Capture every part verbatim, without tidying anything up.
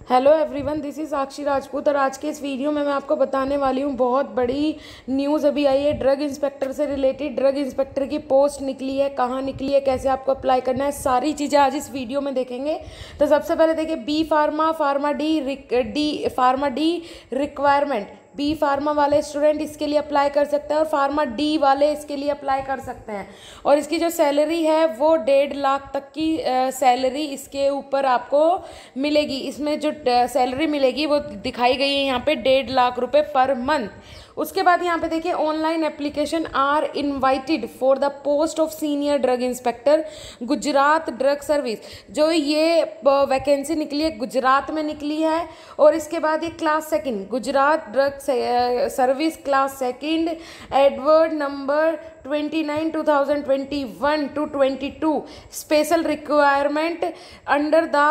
Hello everyone, this is Sakshi Rajput और आज के इस वीडियो में मैं आपको बताने वाली हूँ बहुत बड़ी न्यूज़ अभी आई है ड्रग इंस्पेक्टर से रिलेटेड। ड्रग इंस्पेक्टर की पोस्ट निकली है, कहाँ निकली है, कैसे आपको अप्लाई करना है, सारी चीज़ें आज इस वीडियो में देखेंगे। तो सबसे पहले देखिए B pharma, pharma D D pharma D requirement. B pharma वाले स्टूडेंट इसके लिए अप्लाई कर सकते हैं और फार्मा डी वाले इसके लिए अप्लाई कर सकते हैं। और इसकी जो सैलरी है वो डेढ़ लाख तक की सैलरी इसके ऊपर आपको मिलेगी। इसमें जो सैलरी मिलेगी वो दिखाई गई है यहाँ पे डेढ़ लाख रुपए पर मंथ। उसके बाद यहाँ पे देखिए online application are invited for the post of senior drug inspector Gujarat drug service. जो ये वैकेंसी निकली है गुजरात में निकली है। और इसके बाद ये class second Gujarat drug service class second advert number twenty nine two thousand twenty one two twenty two special requirement under the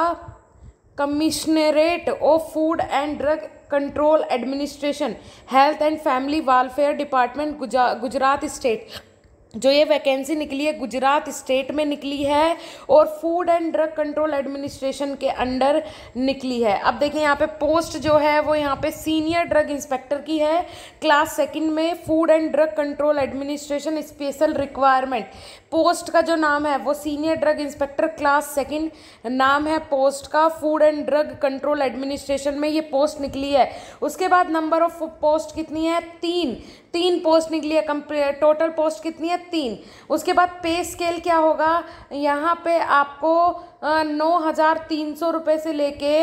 commissionerate of food and drug control administration health and family welfare department Gujarat state. जो ये vacancy निकली है Gujarat state में निकली है और food and drug control administration के under निकली है। अब देखिए यहाँ पे पोस्ट जो है वो यहाँ पे सीनियर ड्रग इंस्पेक्टर की है क्लास सेकंड में food and drug control administration special requirement. Post का जो नाम है वो senior drug inspector class second नाम है पोस्ट का, food and drug control administration में ये पोस्ट निकली है। उसके बाद नंबर ऑफ पोस्ट कितनी है? तीन तीन पोस्ट निकली है। टोटल पोस्ट कितनी है? तीन। उसके बाद पे स्केल क्या होगा? यहाँ पे आपको नौ हजार तीन सौ रुपये से लेके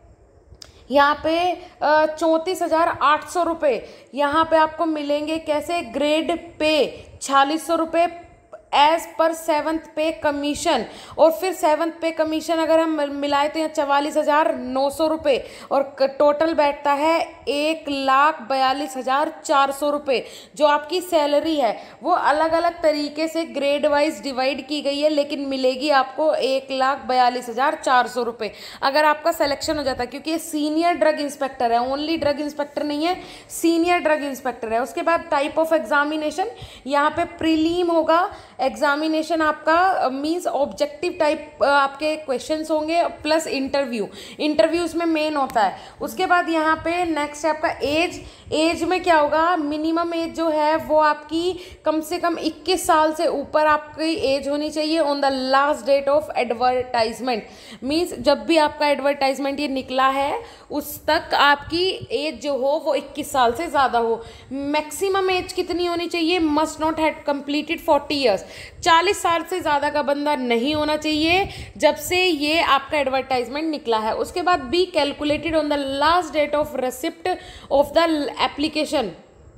यहाँ पे चौंतीस हजार आठ सौ रुपये यहाँ पे आपको मिलेंगे। कैसे? ग्रेड पे छियालीस सौ रुपये एज पर सेवन्थ पे कमीशन। और फिर सेवन्थ पे कमीशन अगर हम मिलाए तो यहाँ चवालीस हजार नौ सौ रुपये और टोटल बैठता है एक लाख बयालीस हजार चार सौ रुपये। जो आपकी सैलरी है वो अलग अलग तरीके से ग्रेड वाइज डिवाइड की गई है, लेकिन मिलेगी आपको एक लाख बयालीस हजार चार सौ रुपये अगर आपका सिलेक्शन हो जाता है, क्योंकि ये सीनियर ड्रग इंस्पेक्टर है, ओनली ड्रग इंस्पेक्टर नहीं है, सीनियर ड्रग इंस्पेक्टर है। उसके बाद टाइप ऑफ एग्जामिनेशन यहाँ पे प्रीलिम होगा। एग्जामिनेशन आपका मींस ऑब्जेक्टिव टाइप आपके क्वेश्चंस होंगे प्लस इंटरव्यू इंटरव्यू इसमें मेन होता है। उसके बाद यहाँ पे नेक्स्ट है आपका एज। एज में क्या होगा? मिनिमम एज जो है वो आपकी कम से कम इक्कीस साल से ऊपर आपकी एज होनी चाहिए on the last date of advertisement. Means जब भी आपका एडवर्टाइजमेंट ये निकला है उस तक आपकी एज जो हो वो इक्कीस साल से ज़्यादा हो। मैक्सिमम एज कितनी होनी चाहिए? Must not have completed forty years. चालीस साल से ज़्यादा का बंदा नहीं होना चाहिए जब से ये आपका एडवर्टाइजमेंट निकला है। उसके बाद be calculated on the last date of receipt of the application.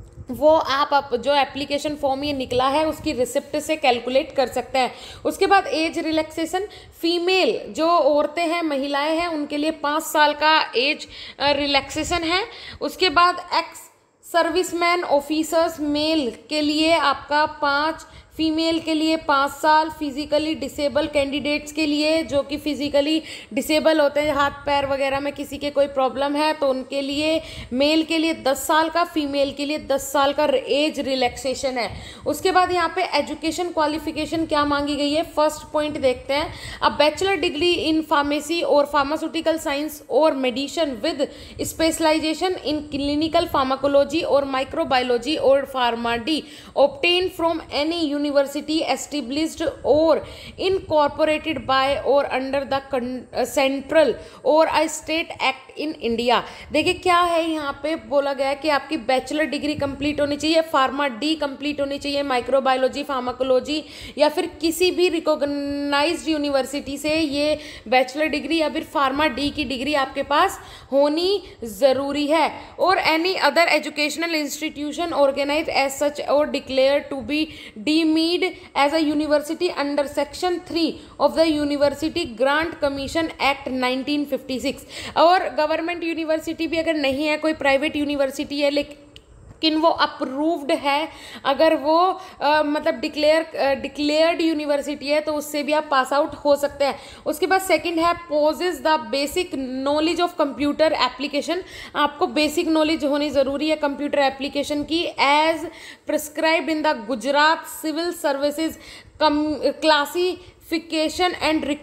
वो आप, आप जो एप्लीकेशन फॉर्म ये निकला है उसकी रिसिप्ट से कैलकुलेट कर सकते हैं। उसके बाद एज रिलैक्सेशन, फीमेल जो औरतें हैं, महिलाएं हैं, उनके लिए पाँच साल का एज रिलैक्सेशन है। उसके बाद एक्स सर्विसमैन ऑफिसर्स मेल के लिए आपका पाँच, फीमेल के लिए पाँच साल, फिजिकली डिसेबल कैंडिडेट्स के लिए जो कि फिजिकली डिसेबल होते हैं, हाथ पैर वगैरह में किसी के कोई प्रॉब्लम है तो उनके लिए मेल के लिए दस साल का, फीमेल के लिए दस साल का एज रिलैक्सेशन है। उसके बाद यहाँ पे एजुकेशन क्वालिफिकेशन क्या मांगी गई है? फर्स्ट पॉइंट देखते हैं। अब बैचलर डिग्री इन फार्मेसी और फार्मास्यूटिकल साइंस और medicine with specialization in clinical pharmacology और माइक्रोबायोलॉजी और pharma D obtain from any university established और इनकॉर्पोरेटेड बाय और अंडर द सेंट्रल और a state act in India. देखिए क्या है यहाँ पे बोला गया है कि आपकी बैचलर डिग्री कंप्लीट होनी चाहिए, फार्मा डी कंप्लीट होनी चाहिए, माइक्रोबायोलॉजी फार्माकोलॉजी या फिर किसी भी रिकॉग्नाइज्ड यूनिवर्सिटी से ये बैचलर डिग्री या फिर फार्मा डी की डिग्री आपके पास होनी ज़रूरी है। और any other educational institution organise as such और declare to be deemed as a university under section three of the University Grant Commission Act nineteen fifty six. और गवर्नमेंट यूनिवर्सिटी भी अगर नहीं है, कोई प्राइवेट यूनिवर्सिटी है लेकिन वो अप्रूव्ड है, अगर वो आ, मतलब डिक्लेयर डिक्लेयर्ड यूनिवर्सिटी है तो उससे भी आप पास आउट हो सकते हैं। उसके बाद सेकंड है possess the basic knowledge of computer application. आपको बेसिक नॉलेज होनी ज़रूरी है कंप्यूटर एप्लीकेशन की as prescribed in the Gujarat civil services classification and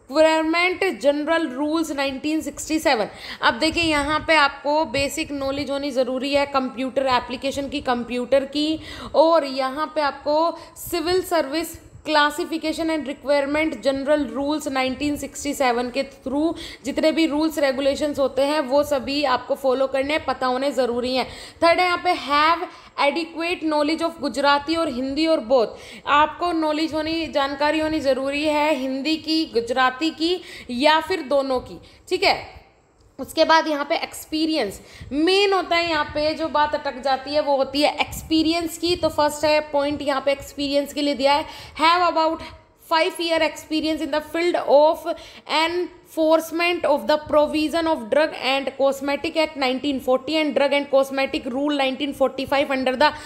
requirement general rules nineteen sixty seven. अब देखिए यहाँ पे आपको बेसिक नॉलेज होनी ज़रूरी है कंप्यूटर एप्लीकेशन की, कंप्यूटर की, और यहाँ पे आपको civil service classification and requirement general rules nineteen sixty seven के थ्रू जितने भी रूल्स रेगुलेशंस होते हैं वो सभी आपको फॉलो करने पता होने ज़रूरी हैं। थर्ड है यहाँ पे have adequate knowledge of Gujarati और हिंदी और बोथ। आपको नॉलेज होनी, जानकारी होनी ज़रूरी है हिंदी की, गुजराती की या फिर दोनों की, ठीक है। उसके बाद यहाँ पे एक्सपीरियंस मेन होता है, यहाँ पे जो बात अटक जाती है वो होती है एक्सपीरियंस की। तो फर्स्ट है पॉइंट यहाँ पे एक्सपीरियंस के लिए दिया है, have about five year experience in the field of enforcement of the provision of drug and cosmetic act nineteen forty and drug and cosmetic rule nineteen forty five under the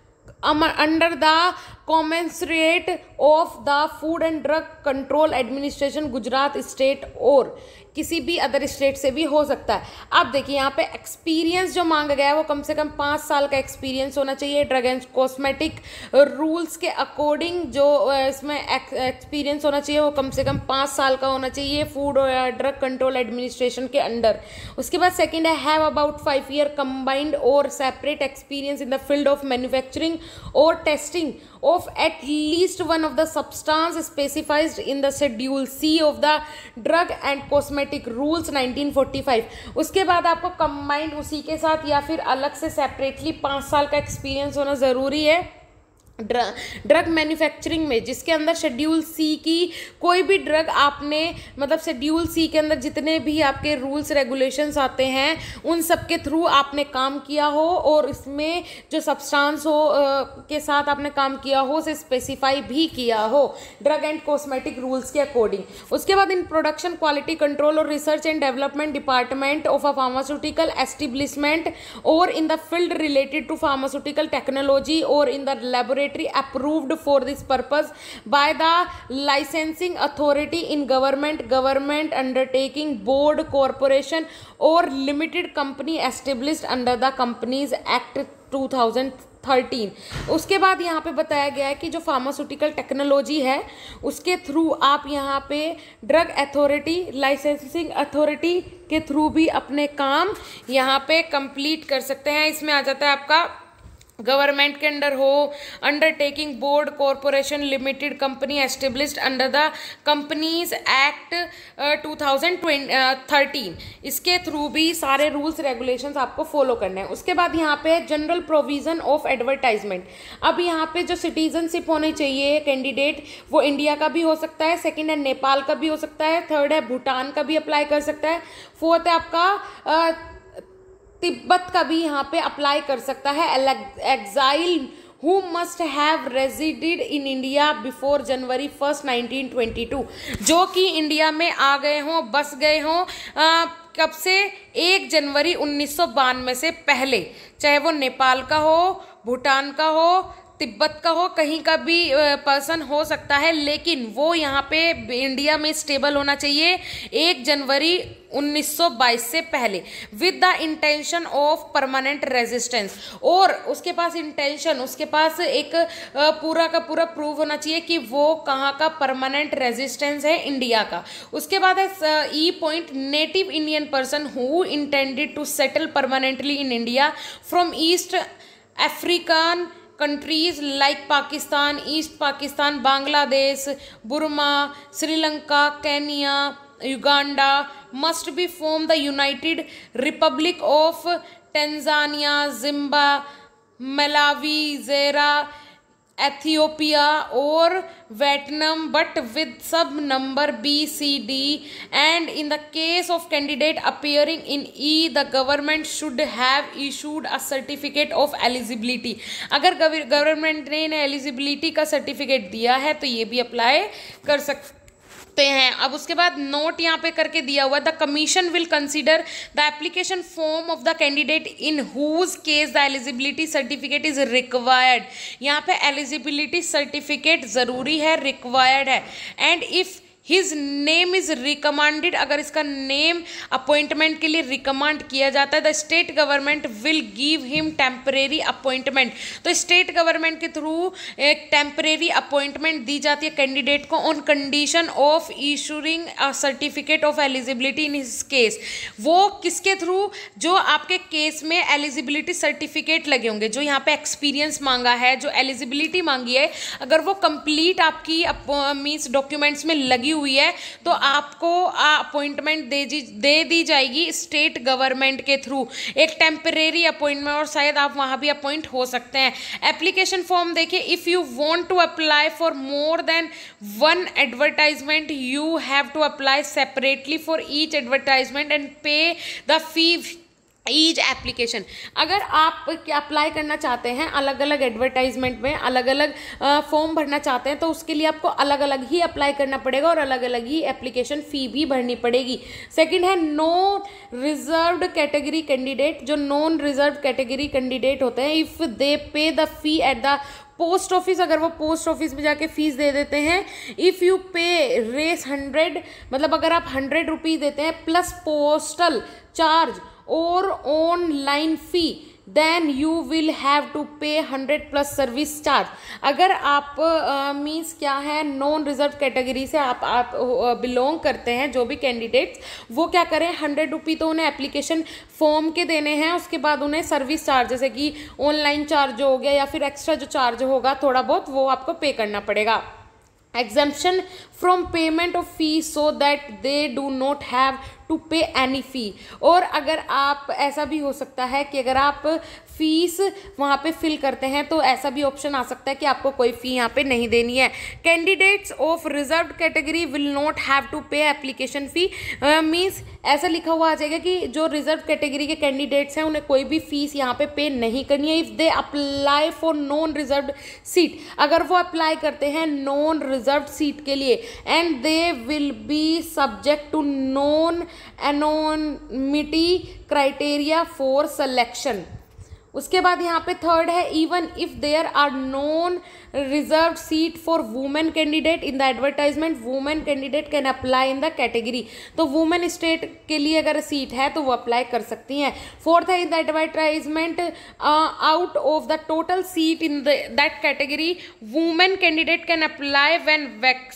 under the commissionerate of the food and drug control administration Gujarat state, और किसी भी other state से भी हो सकता है। अब देखिए यहाँ पे एक्सपीरियंस जो मांगा गया है वो कम से कम पाँच साल का एक्सपीरियंस होना चाहिए ड्रग एंड कॉस्मेटिक रूल्स के अकॉर्डिंग। जो इसमें एक्सपीरियंस होना चाहिए वो कम से कम पाँच साल का होना चाहिए फूड और ड्रग कंट्रोल एडमिनिस्ट्रेशन के अंडर। उसके बाद सेकेंड है have about five year combined और separate experience in the field of manufacturing और testing of at least one of the substance specified in the schedule C of the drug and cosmetic rules nineteen forty five. उसके बाद आपको combined उसी के साथ या फिर अलग से सेपरेटली पाँच साल का एक्सपीरियंस होना ज़रूरी है ड्रग ड्रग मैन्युफैक्चरिंग में, जिसके अंदर शेड्यूल सी की कोई भी ड्रग आपने, मतलब शेड्यूल सी के अंदर जितने भी आपके रूल्स रेगुलेशंस आते हैं उन सब के थ्रू आपने काम किया हो और इसमें जो सब्सटेंस हो आ, के साथ आपने काम किया हो उसे स्पेसिफाई भी किया हो ड्रग एंड कॉस्मेटिक रूल्स के अकॉर्डिंग। उसके बाद इन प्रोडक्शन क्वालिटी कंट्रोल और research and development department of a pharmaceutical establishment और in the field related to pharmaceutical technology और in the laboratory approved for this purpose by the licensing authority in government government undertaking board corporation or limited company established under the Companies Act two thousand thirteen. उसके बाद यहाँ पे बताया गया है कि जो फार्मास्यूटिकल टेक्नोलॉजी है उसके थ्रू आप यहाँ पे ड्रग अथॉरिटी, लाइसेंसिंग अथॉरिटी के थ्रू भी अपने काम यहाँ पे कंप्लीट कर सकते हैं। इसमें आ जाता है आपका गवर्नमेंट के अंडर हो, undertaking board corporation limited company established under the companies act two thousand thirteen, इसके थ्रू भी सारे रूल्स रेगुलेशंस आपको फॉलो करने हैं। उसके बाद यहाँ पे जनरल प्रोविजन ऑफ एडवर्टाइजमेंट। अब यहाँ पे जो सिटीजनशिप होनी चाहिए कैंडिडेट वो इंडिया का भी हो सकता है, सेकंड है नेपाल का भी हो सकता है, थर्ड है भूटान का भी अप्लाई कर सकता है, फोर्थ है आपका uh, तिब्बत का भी यहाँ पे अप्लाई कर सकता है। Exile who must have resided in India before January first nineteen twenty two, जो कि इंडिया में आ गए हों, बस गए हों कब से, एक जनवरी उन्नीस सौ बानवे से पहले, चाहे वो नेपाल का हो, भूटान का हो, तिब्बत का हो, कहीं का भी पर्सन हो सकता है, लेकिन वो यहाँ पे इंडिया में स्टेबल होना चाहिए एक जनवरी उन्नीस सौ बाईस से पहले with the intention of permanent resistance. और उसके पास इंटेंशन, उसके पास एक पूरा का पूरा प्रूव होना चाहिए कि वो कहाँ का परमानेंट रेजिस्टेंस है इंडिया का। उसके बाद है E point, native Indian person who intended to settle permanently in India from East African countries like Pakistan, East Pakistan, Bangladesh, Burma, Sri Lanka, Kenya, Uganda must be from the United Republic of Tanzania, Zimbabwe, Malawi, Zaire, Ethiopia or Vietnam, but with sub number B, C, D, and in the case of candidate appearing in E, the government should have issued a certificate of eligibility। अगर government ने इन्हें eligibility का certificate दिया है तो ये भी apply कर सकते हैं। अब उसके बाद नोट यहाँ पे करके दिया हुआ, the commission will consider the application form of the candidate in whose case the eligibility certificate is required. यहाँ पे एलिजिबिलिटी सर्टिफिकेट ज़रूरी है, रिक्वायर्ड है, and if his name is recommended, अगर इसका नेम अपॉइंटमेंट के लिए रिकमेंड किया जाता है, the state government will give him temporary appointment, तो स्टेट गवर्नमेंट के थ्रू एक टेम्परेरी अपॉइंटमेंट दी जाती है कैंडिडेट को on condition of issuing a certificate of eligibility in his case. वो किसके थ्रू? जो आपके केस में एलिजिबिलिटी सर्टिफिकेट लगे होंगे, जो यहाँ पे एक्सपीरियंस मांगा है, जो एलिजिबिलिटी मांगी है, अगर वो कंप्लीट आपकी मीन्स डॉक्यूमेंट्स में लगी हुई है तो आपको अपॉइंटमेंट दे दी दे दी जाएगी स्टेट गवर्नमेंट के थ्रू, एक टेम्परेरी अपॉइंटमेंट, और शायद आप वहां भी अपॉइंट हो सकते हैं। एप्लीकेशन फॉर्म देखिए, if you want to apply for more than one advertisement you have to apply separately for each advertisement and pay the fee each application. अगर आप अप्लाई करना चाहते हैं अलग अलग एडवर्टाइजमेंट में, अलग अलग फॉर्म भरना चाहते हैं, तो उसके लिए आपको अलग अलग ही अप्लाई करना पड़ेगा और अलग अलग ही एप्लीकेशन फ़ी भी भरनी पड़ेगी। सेकंड है नो रिजर्व्ड कैटेगरी कैंडिडेट, जो नॉन रिजर्व कैटेगरी कैंडिडेट होते हैं, if they pay the fee at the post office, अगर वो पोस्ट ऑफिस में जाके फीस दे देते हैं, if you pay Rs hundred, मतलब अगर आप हंड्रेड रुपीज़ देते हैं प्लस पोस्टल चार्ज और online fee, then you will have to pay hundred plus service charge. अगर आप मीन्स uh, क्या है, नॉन रिजर्व कैटेगरी से आप आप बिलोंग uh, करते हैं, जो भी कैंडिडेट्स, वो क्या करें, हंड्रेड रुपी तो उन्हें एप्लीकेशन फॉर्म के देने हैं, उसके बाद उन्हें सर्विस चार्ज जैसे कि ऑनलाइन चार्ज हो गया या फिर एक्स्ट्रा जो चार्ज होगा थोड़ा बहुत, वो आपको पे करना पड़ेगा। exemption from payment of fees so that they do not have to pay any fee। और अगर आप, ऐसा भी हो सकता है कि अगर आप फीस वहाँ पे फिल करते हैं तो ऐसा भी ऑप्शन आ सकता है कि आपको कोई फ़ी यहाँ पे नहीं देनी है। Candidates of reserve category will not have to pay application fee, means ऐसा लिखा हुआ आ जाएगा कि जो रिजर्व कैटेगरी के कैंडिडेट्स हैं उन्हें कोई भी फीस यहाँ पे पे नहीं करनी है। If they apply for non reserve seat, अगर वो अप्लाई करते हैं नॉन रिजर्व सीट के लिए, and they will be subject to non anonymity criteria for selection. उसके बाद यहाँ पे थर्ड है, even if there are non reserve seat for women candidate in the advertisement, women candidate can apply in the category. तो women state के लिए अगर seat है तो वो अप्लाई कर सकती हैं। फोर्थ है, in the advertisement out of the total seat in that category women candidate can apply when vac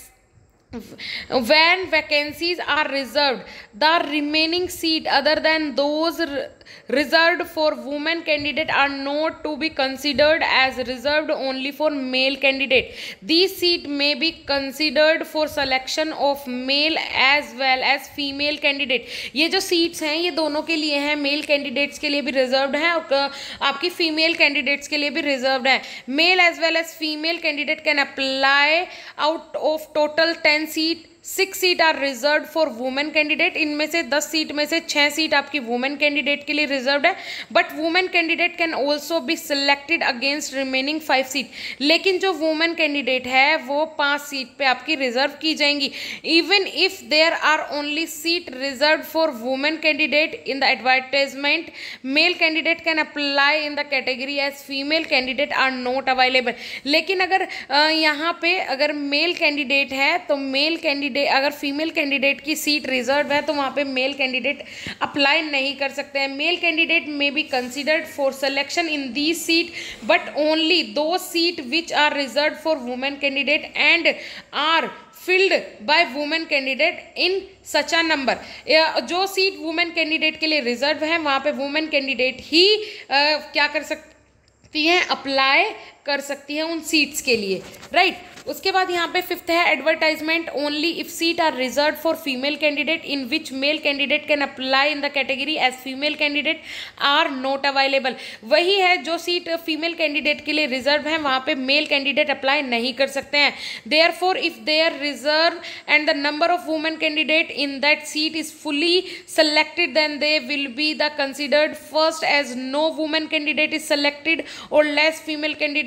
when vacancies are reserved, the remaining seat other than those reserved for women candidate are not to be considered as reserved only for male candidate. These seat may be considered for selection of male as well as female candidate। ये जो seats हैं ये दोनों के लिए हैं, male candidates के लिए भी रिजर्व्ड है और आपकी फीमेल कैंडिडेट्स के लिए भी रिजर्व्ड है। Male as well as female candidate can apply out of total ten seat, six seat are reserve for women candidate. इनमें से दस सीट में से छः सीट आपकी वुमेन कैंडिडेट के लिए रिजर्व्ड है, but women candidate can also be selected against remaining five seat. लेकिन जो वुमेन कैंडिडेट है वो पाँच सीट पे आपकी रिजर्व की जाएंगी। Even if there are only seat reserve for women candidate in the advertisement, male candidate can apply in the category as female candidate are not available. लेकिन अगर यहाँ पे अगर मेल कैंडिडेट है तो मेल कैंडिडेट, अगर फीमेल कैंडिडेट की seat reserve है तो वहाँ पे मेल कैंडिडेट अप्लाई नहीं कर सकते हैं। Male candidate may be considered for selection in the seat but only those seat which are reserve for women candidate and are filled by women candidate in such a number. जो seat women candidate के लिए reserve है वहाँ पे women candidate ही uh, क्या कर सकती हैं, अप्लाई कर सकती हैं उन सीट्स के लिए, राइट right? उसके बाद यहाँ पे फिफ्थ है, advertisement only if seat are reserve for female candidate in which male candidate can apply in the category as female candidate are not available. वही है, जो सीट फीमेल कैंडिडेट के लिए रिजर्व है वहाँ पे मेल कैंडिडेट अप्लाई नहीं कर सकते हैं। Therefore if there reserve and the number of women candidate in that seat is fully selected then they will be the considered first as no women candidate is selected or less female candidate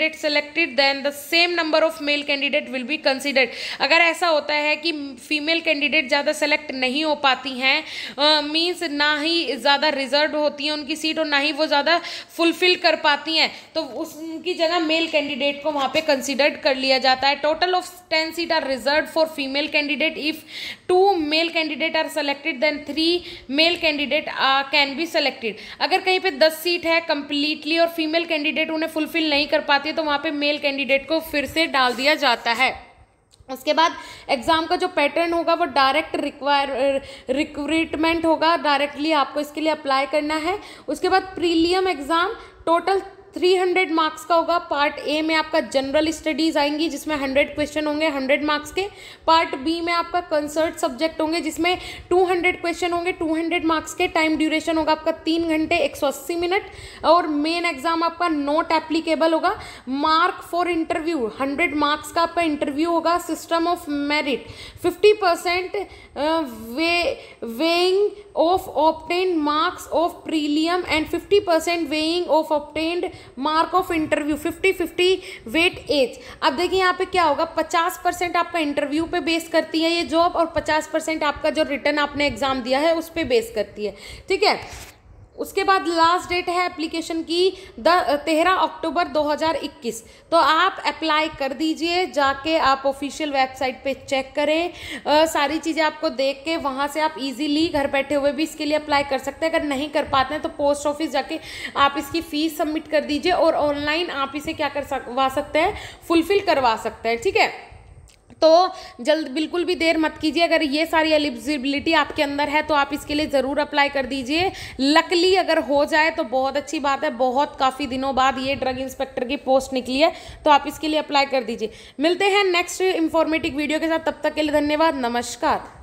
candidate selected then the same number of male candidate will be considered. अगर ऐसा होता है कि female candidate ज़्यादा select नहीं हो पाती हैं, मीन्स ना ही ज़्यादा रिजर्व होती है उनकी सीट और ना ही वो ज़्यादा फुलफिल कर पाती हैं, तो उनकी जगह मेल कैंडिडेट को वहाँ पे कंसिडर्ड कर लिया जाता है। Total of ten seat are reserve for female candidate. If two male candidate are selected then three male candidate can be selected. अगर कहीं पे दस सीट है कंप्लीटली और फीमेल कैंडिडेट उन्हें फुलफिल नहीं कर पाती है तो वहाँ पे मेल कैंडिडेट को फिर से डाल दिया जाता है। उसके बाद एग्ज़ाम का जो पैटर्न होगा वो डायरेक्ट रिक्वायर रिक्रूटमेंट होगा, डायरेक्टली आपको इसके लिए अप्लाई करना है। उसके बाद prelim exam total three hundred marks का होगा। पार्ट ए में आपका जनरल स्टडीज़ आएंगी जिसमें हंड्रेड क्वेश्चन होंगे हंड्रेड मार्क्स के। पार्ट बी में आपका कंसर्ट सब्जेक्ट होंगे जिसमें टू हंड्रेड क्वेश्चन होंगे टू हंड्रेड मार्क्स के। टाइम ड्यूरेशन होगा आपका तीन घंटे एक सौ अस्सी मिनट। और मेन एग्जाम आपका नोट एप्लीकेबल होगा। Mark for interview hundred marks का आपका इंटरव्यू होगा। System of merit fifty percent weigh weighing of obtained marks of prelim and fifty percent weighing of obtained mark of interview. Fifty fifty weightage. अब देखिए यहाँ पे क्या होगा, पचास परसेंट आपका इंटरव्यू पे बेस करती है ये जॉब और पचास परसेंट आपका जो रिटर्न आपने एग्जाम दिया है उस पे बेस करती है, ठीक है। उसके बाद लास्ट डेट है एप्लीकेशन की द तेरह अक्टूबर दो हज़ार इक्कीस। तो आप अप्लाई कर दीजिए, जाके आप ऑफिशियल वेबसाइट पे चेक करें, आ, सारी चीज़ें आपको देख के वहाँ से आप इजीली घर बैठे हुए भी इसके लिए अप्लाई कर सकते हैं। अगर नहीं कर पाते हैं तो पोस्ट ऑफिस जाके आप इसकी फ़ीस सबमिट कर दीजिए और ऑनलाइन आप इसे क्या करवा सकते हैं, फुलफिल करवा सकते हैं, ठीक है। तो जल्द बिल्कुल भी देर मत कीजिए। अगर ये सारी एलिजिबिलिटी आपके अंदर है तो आप इसके लिए ज़रूर अप्लाई कर दीजिए। लकली अगर हो जाए तो बहुत अच्छी बात है, बहुत काफ़ी दिनों बाद ये ड्रग इंस्पेक्टर की पोस्ट निकली है तो आप इसके लिए अप्लाई कर दीजिए। मिलते हैं नेक्स्ट इंफॉर्मेटिव वीडियो के साथ, तब तक के लिए धन्यवाद, नमस्कार।